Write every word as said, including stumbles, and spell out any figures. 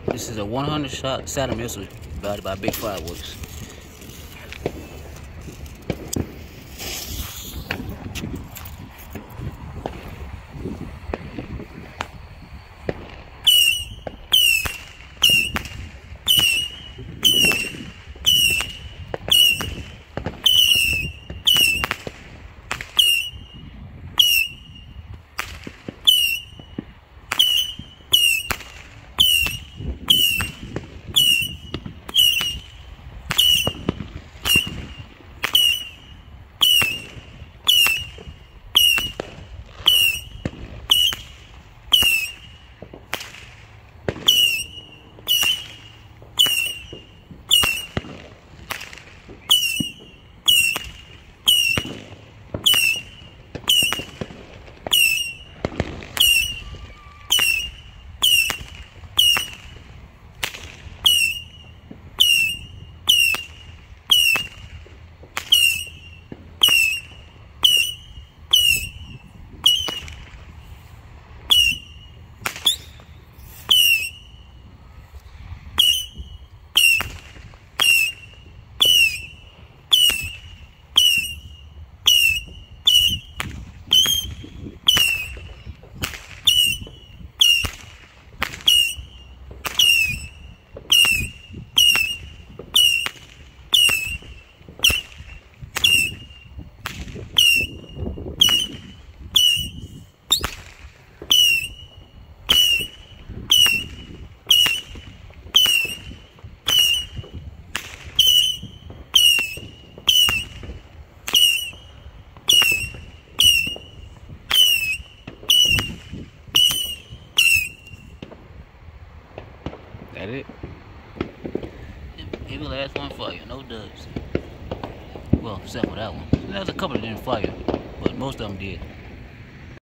This is a one hundred shot Saturn missile guided by big fireworks. That it? Maybe the last one fire, no dubs. Well, except for that one. There's a couple that didn't fire, but most of them did.